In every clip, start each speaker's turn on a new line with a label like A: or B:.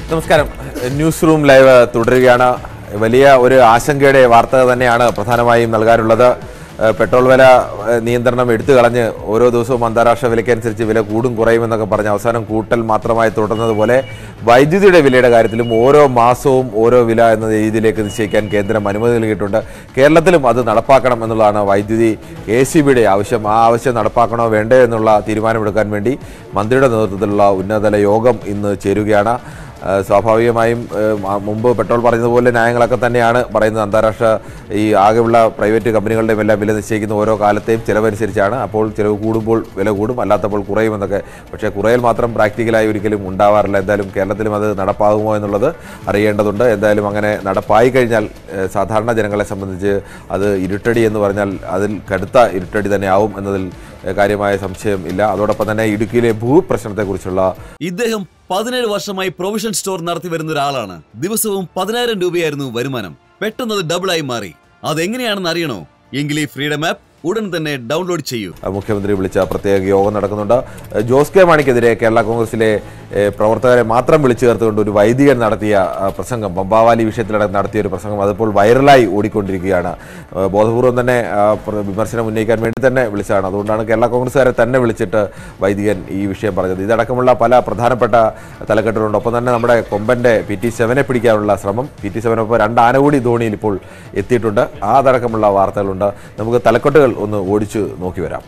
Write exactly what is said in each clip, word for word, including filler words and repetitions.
A: നമസ്കാരം. News room live തുടരുകയാണ്. വലിയ ഒരു ആശങ്കയുടെ വാർത്ത തന്നെയാണ് പ്രധാനമായും നൽകാനുള്ളത്. പെട്രോൾ വില നിയന്ത്രണം എടുത്തു കളഞ്ഞ് ഓരോ ദിവസവും അന്താരാഷ്ട്ര വിലയ്ക്കനുസരിച്ച് വില കൂടും കുറയുമെന്നൊക്കെ പറഞ്ഞ് അവസാനം കൂട്ടൽ മാത്രമായി തുടർന്നതുപോലെ വൈദ്യുതിയുടെ വിലയുടെ കാര്യത്തിലും ഓരോ മാസവും ഓരോ വില എന്ന രീതിയിലേക്ക് നിശ്ചയിക്കാൻ കേന്ദ്രം അനുമതി നൽകിയിട്ടുണ്ട്. കേരളത്തിലും അത് നടപ്പാക്കണം എന്നുള്ളതാണ് വൈദ്യുതി കെ എസ് ഇ ബിയുടെ ആവശ്യം. ആ ആവശ്യം നടപ്പാക്കണോ വേണ്ടേ എന്നുള്ള തീരുമാനമെടുക്കാൻ വേണ്ടി മന്ത്രിയുടെ നേതൃത്വത്തിലുള്ള ഉന്നതതല യോഗം ഇന്ന് ചേരുകയാണ്. സ്വാഭാവികമായും മുമ്പ് പെട്രോൾ പറഞ്ഞതുപോലെ ന്യായങ്ങളൊക്കെ തന്നെയാണ് പറയുന്നത്. അന്താരാഷ്ട്ര ഈ ആകെയുള്ള പ്രൈവറ്റ് കമ്പനികളുടെയും എല്ലാം വില നിശ്ചയിക്കുന്ന ഓരോ കാലത്തെയും ചിലവനുസരിച്ചാണ്. അപ്പോൾ ചിലവ് കൂടുമ്പോൾ വില കൂടും, അല്ലാത്തപ്പോൾ കുറയുമെന്നൊക്കെ. പക്ഷേ കുറയൽ മാത്രം പ്രാക്ടിക്കലായി ഒരിക്കലും ഉണ്ടാവാറില്ല. എന്തായാലും കേരളത്തിലും അത് നടപ്പാകുമോ എന്നുള്ളത് അറിയേണ്ടതുണ്ട്. എന്തായാലും അങ്ങനെ നടപ്പായി കഴിഞ്ഞാൽ സാധാരണ ജനങ്ങളെ സംബന്ധിച്ച് അത് ഇരുട്ടടി എന്ന് പറഞ്ഞാൽ അതിൽ കടുത്ത ഇരുട്ടടി തന്നെ ആവും എന്നതിൽ കാര്യമായ സംശയം ഇല്ല. അതോടൊപ്പം തന്നെ ഇടുക്കിയിലെ ഭൂപ്രശ്നത്തെക്കുറിച്ചുള്ള
B: ഇദ്ദേഹം പതിനേഴ് വർഷമായി പ്രൊവിഷൻ സ്റ്റോർ നടത്തി വരുന്ന ഒരാളാണ്. ദിവസവും പതിനായിരം രൂപയായിരുന്നു വരുമാനം. പെട്ടെന്ന് അത് ഡബിളായി മാറി. അതെങ്ങനെയാണെന്ന് അറിയണോ? എങ്കിൽ ഈ ഫ്രീഡം ആപ്പ് ഉടൻ തന്നെ ഡൗൺലോഡ് ചെയ്യൂ.
A: മുഖ്യമന്ത്രി വിളിച്ച പ്രത്യേക യോഗം നടക്കുന്നുണ്ട്. ജോസ് കെ മാണിക്കെതിരെ കേരള കോൺഗ്രസിലെ പ്രവർത്തകരെ മാത്രം വിളിച്ചു ചേർത്തുകൊണ്ട് ഒരു വൈദികൻ നടത്തിയ പ്രസംഗം, പമ്പാവാലി വിഷയത്തിലടക്കം നടത്തിയ ഒരു പ്രസംഗം അതിപ്പോൾ വൈറലായി ഓടിക്കൊണ്ടിരിക്കുകയാണ്. ബോധപൂർവം തന്നെ വിമർശനം ഉന്നയിക്കാൻ വേണ്ടി തന്നെ വിളിച്ചതാണ്. അതുകൊണ്ടാണ് കേരള കോൺഗ്രസ്സുകാരെ തന്നെ വിളിച്ചിട്ട് വൈദികൻ ഈ വിഷയം പറഞ്ഞത്. ഇതടക്കമുള്ള പല പ്രധാനപ്പെട്ട തലക്കെട്ടുകളുണ്ട്. ഒപ്പം തന്നെ നമ്മുടെ കൊമ്പൻ്റെ പി ടി സെവനെ പിടിക്കാനുള്ള ശ്രമം, പി ടി സെവനൊപ്പം രണ്ട് ആന കൂടി ധോണിയിൽ ഇപ്പോൾ എത്തിയിട്ടുണ്ട്. ആ അതടക്കമുള്ള വാർത്തകളുണ്ട്. നമുക്ക് തലക്കെട്ടുകൾ ഒന്ന് ഓടിച്ചു നോക്കി വരാം.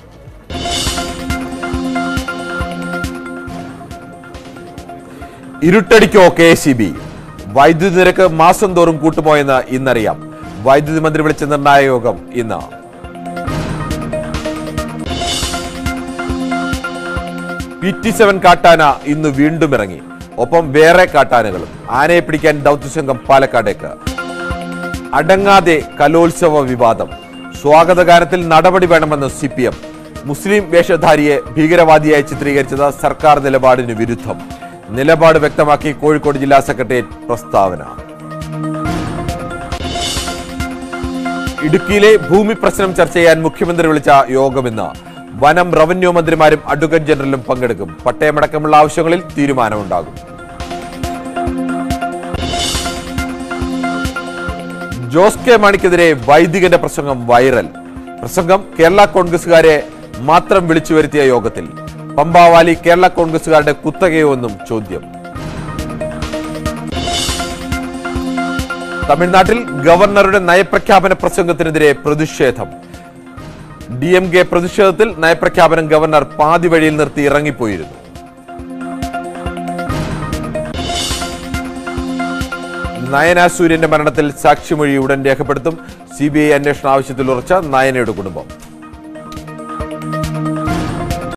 A: ഇരുട്ടടിക്കോ കെ എസ് ഇ ബി? വൈദ്യുതി നിരക്ക് മാസം തോറും കൂട്ടുമോയെന്ന് ഇന്നറിയാം. വൈദ്യുതി മന്ത്രി വിളിച്ച നിർണായക യോഗം ഇന്ന്. പി ടി സെവൻ കാട്ടാന ഇന്ന് വീണ്ടും ഇറങ്ങി. ഒപ്പം വേറെ കാട്ടാനകളും. ആനയെ പിടിക്കാൻ ദൗത്യസംഘം പാലക്കാടേക്ക്. അടങ്ങാതെ കലോത്സവ വിവാദം. സ്വാഗതഗാനത്തിൽ നടപടി വേണമെന്ന് സി പി എം. മുസ്ലിം വേഷധാരിയെ ഭീകരവാദിയായി ചിത്രീകരിച്ചത് സർക്കാർ നിലപാടിന് വിരുദ്ധം. നിലപാട് വ്യക്തമാക്കി കോഴിക്കോട് ജില്ലാ സെക്രട്ടേറിയറ്റ് പ്രസ്താവന. ഇടുക്കിയിലെ ഭൂമി പ്രശ്നം ചർച്ച ചെയ്യാൻ മുഖ്യമന്ത്രി വിളിച്ച യോഗമിന്ന്. വനം റവന്യൂ മന്ത്രിമാരും അഡ്വക്കേറ്റ് ജനറലും പങ്കെടുക്കും. പട്ടയമടക്കമുള്ള ആവശ്യങ്ങളിൽ തീരുമാനമുണ്ടാകും. ജോസ് കെ മാണിക്കെതിരെ വൈദികന്റെ പ്രസംഗം വൈറൽ. പ്രസംഗം കേരള കോൺഗ്രസുകാരെ മാത്രം വിളിച്ചു വരുത്തിയ യോഗത്തിൽ. പമ്പാവാലി കേരള കോൺഗ്രസുകാരുടെ കുത്തകയോന്നും ചോദ്യം. തമിഴ്നാട്ടിൽ ഗവർണറുടെ നയപ്രഖ്യാപന പ്രസംഗത്തിനെതിരെ പ്രതിഷേധം. ഡി എം കെ പ്രതിഷേധത്തിൽ നയപ്രഖ്യാപനം ഗവർണർ പാതി വഴിയിൽ നിർത്തി ഇറങ്ങിപ്പോയിരുന്നു. നയന സൂര്യന്റെ മരണത്തിൽ സാക്ഷിമൊഴി ഉടൻ രേഖപ്പെടുത്തും. സി ബി ഐ അന്വേഷണ ആവശ്യത്തിൽ ഉറച്ച നയനയുടെ കുടുംബം.